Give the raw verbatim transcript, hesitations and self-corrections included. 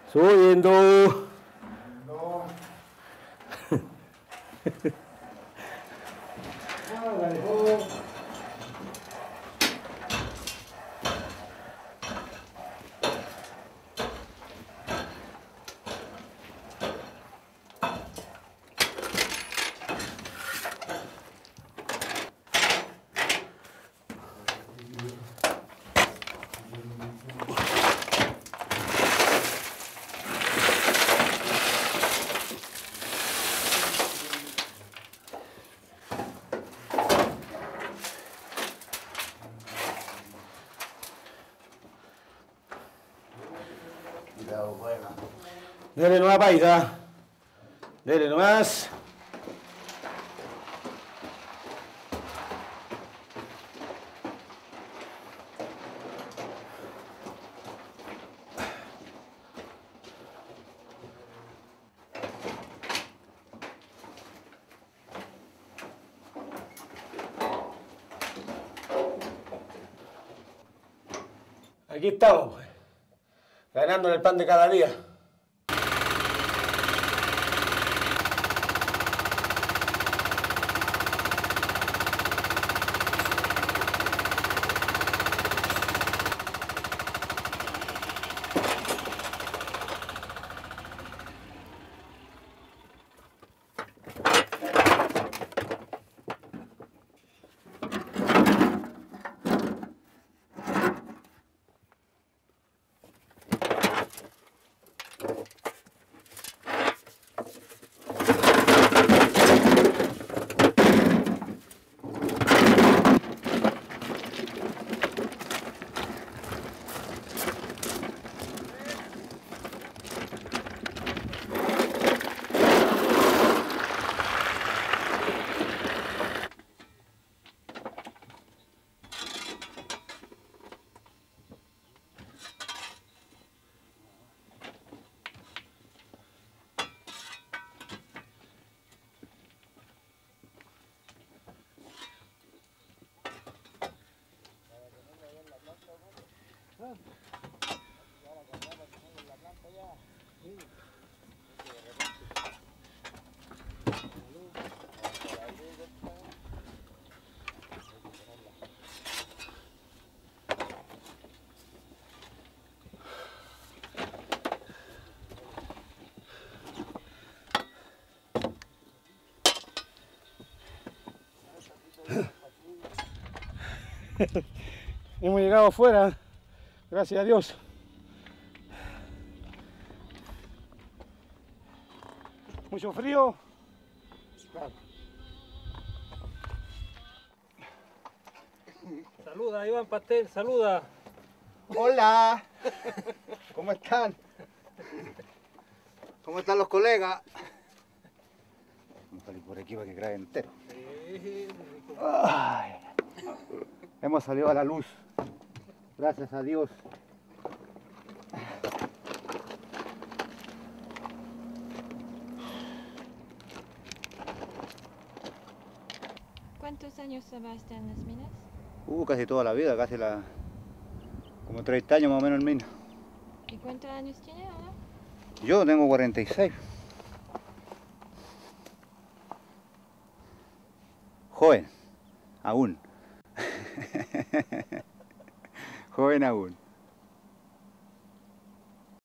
Subiendo. No. Dele nomás, paisa. Dele nomás. Aquí estamos, pues, ganando en el pan de cada día. Hemos llegado afuera, gracias a Dios. Mucho frío. Claro. Saluda, Iván Pastel, saluda. Hola. ¿Cómo están? ¿Cómo están los colegas? Vamos a salir por aquí para que grabe entero. Ay. Hemos salido a la luz. Gracias a Dios. ¿Cuántos años trabajaste en las minas? Uh, casi toda la vida, casi la... como treinta años más o menos en mina. ¿Y cuántos años tiene ahora? Yo tengo cuarenta y seis. Joven, aún. Joven aún.